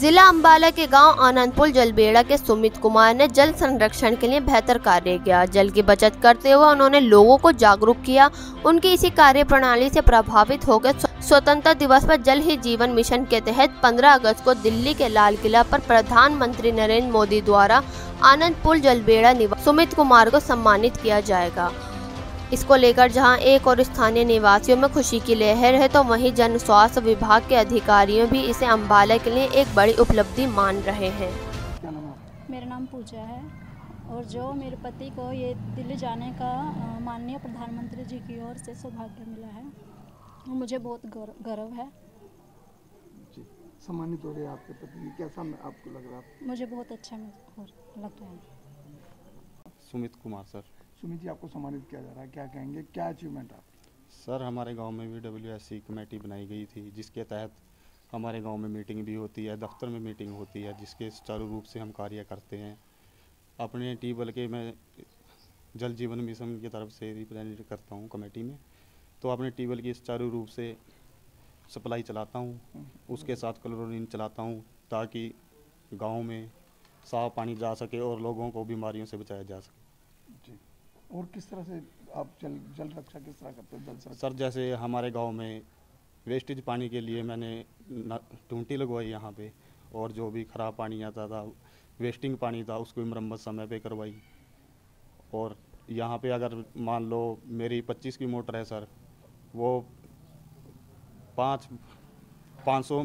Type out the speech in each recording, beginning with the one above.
जिला अंबाला के गांव आनंदपुर जलबेड़ा के सुमित कुमार ने जल संरक्षण के लिए बेहतर कार्य किया। जल की बचत करते हुए उन्होंने लोगों को जागरूक किया। उनकी इसी कार्य प्रणाली से प्रभावित होकर स्वतंत्रता दिवस पर जल ही जीवन मिशन के तहत 15 अगस्त को दिल्ली के लाल किला पर प्रधानमंत्री नरेंद्र मोदी द्वारा आनंदपुर जलबेड़ा निवासी सुमित कुमार को सम्मानित किया जाएगा। इसको लेकर जहां एक और स्थानीय निवासियों में खुशी की लहर है, तो वहीं जन स्वास्थ्य विभाग के अधिकारियों भी इसे अंबाला के लिए एक बड़ी उपलब्धि मान रहे हैं। मेरा नाम पूजा है और जो मेरे पति को ये दिल्ली जाने का माननीय प्रधानमंत्री जी की ओर से सौभाग्य मिला है, मुझे बहुत गर्व है। सम्मानित हो रहे आपके पति, कैसा आपको लग रहा है? मुझे बहुत अच्छा लग रहा है। सुमित कुमार सर। सुमित जी, आपको सम्मानित किया जा रहा है, क्या कहेंगे, क्या अचीवमेंट आप? सर, हमारे गांव में भी WSC कमेटी बनाई गई थी, जिसके तहत हमारे गांव में मीटिंग भी होती है, दफ्तर में मीटिंग होती है, जिसके सुचारू रूप से हम कार्य करते हैं। अपने ट्यूबवेल के मैं जल जीवन मिशन की तरफ से रिप्रेजेंट करता हूँ कमेटी में, तो अपने ट्यूबवेल की सुचारू रूप से सप्लाई चलाता हूँ, उसके साथ क्लोरीन चलाता हूँ, ताकि गाँव में साफ पानी जा सके और लोगों को बीमारियों से बचाया जा सके। जी, और किस तरह से आप जल रक्षा किस तरह करते हो? जल सर, जैसे हमारे गांव में वेस्टेज पानी के लिए मैंने टूंटी लगवाई यहाँ पे, और जो भी ख़राब पानी आता था, वेस्टिंग पानी था, उसको मरम्मत समय पे करवाई। और यहाँ पे अगर मान लो मेरी 25 की मोटर है सर, वो 500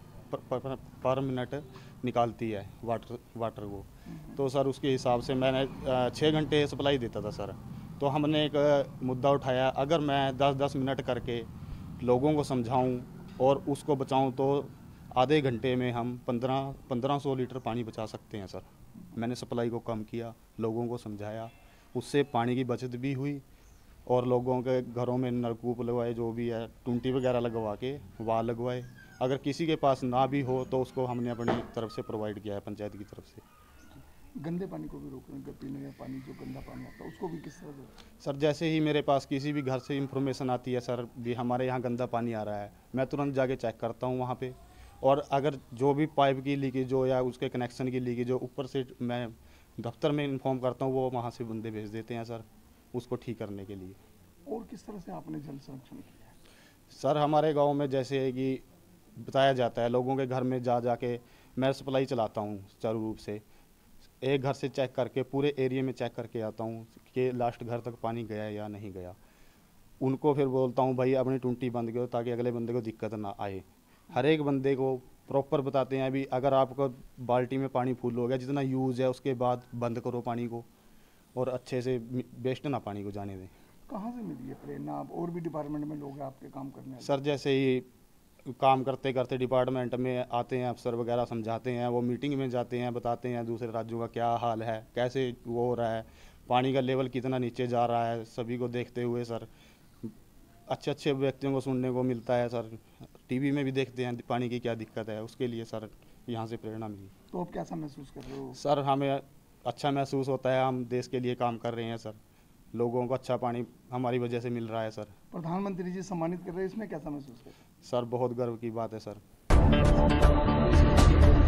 पर मिनट निकालती है वाटर को, तो सर उसके हिसाब से मैंने 6 घंटे सप्लाई देता था सर। तो हमने एक मुद्दा उठाया, अगर मैं 10-10 मिनट करके लोगों को समझाऊं और उसको बचाऊं, तो आधे घंटे में हम 1500 लीटर पानी बचा सकते हैं सर। मैंने सप्लाई को कम किया, लोगों को समझाया, उससे पानी की बचत भी हुई, और लोगों के घरों में नलकूप लगवाए, जो भी है टूंटी वगैरह लगवा के वाल लगवाए। अगर किसी के पास ना भी हो तो उसको हमने अपनी तरफ से प्रोवाइड किया है, पंचायत की तरफ से। गंदे पानी को भी रोकने, पीने का पानी जो गंदा पानी आता है उसको भी किस तरह से? सर, जैसे ही मेरे पास किसी भी घर से इंफॉर्मेशन आती है सर भी हमारे यहाँ गंदा पानी आ रहा है, मैं तुरंत जाके चेक करता हूँ वहाँ पे, और अगर जो भी पाइप की लीकेज हो या उसके कनेक्शन की लीकेज हो, ऊपर से मैं दफ्तर में इन्फॉर्म करता हूँ, वो वहाँ से बंदे भेज देते हैं सर उसको ठीक करने के लिए। और किस तरह से आपने जल संरक्षण किया है? सर, हमारे गाँव में जैसे है कि बताया जाता है, लोगों के घर में जाके मैं सप्लाई चलाता हूँ सुचारू रूप से। एक घर से चेक करके पूरे एरिया में चेक करके आता हूँ कि लास्ट घर तक पानी गया या नहीं गया। उनको फिर बोलता हूँ भाई अपनी टूंटी बंद करो, ताकि अगले बंदे को दिक्कत ना आए। हर एक बंदे को प्रॉपर बताते हैं भी अगर आपको बाल्टी में पानी फुल हो गया, जितना यूज़ है उसके बाद बंद करो पानी को, और अच्छे से वेस्ट ना पानी को जाने दें। कहाँ से मिली है प्रेरणा? आप और भी डिपार्टमेंट में लोग हैं आपके काम करने? सर, जैसे ही काम करते करते डिपार्टमेंट में आते हैं अफसर वगैरह, समझाते हैं, वो मीटिंग में जाते हैं, बताते हैं दूसरे राज्यों का क्या हाल है, कैसे वो हो रहा है, पानी का लेवल कितना नीचे जा रहा है, सभी को देखते हुए सर अच्छे व्यक्तियों को सुनने को मिलता है सर। टीवी में भी देखते हैं पानी की क्या दिक्कत है, उसके लिए सर यहाँ से प्रेरणा मिली। तो आप कैसा महसूस कर रहे हो? सर, हमें अच्छा महसूस होता है, हम देश के लिए काम कर रहे हैं सर, लोगों को अच्छा पानी हमारी वजह से मिल रहा है सर। प्रधानमंत्री जी सम्मानित कर रहे हैं, इसमें कैसा महसूस कर रहे हैं? सर, बहुत गर्व की बात है सर।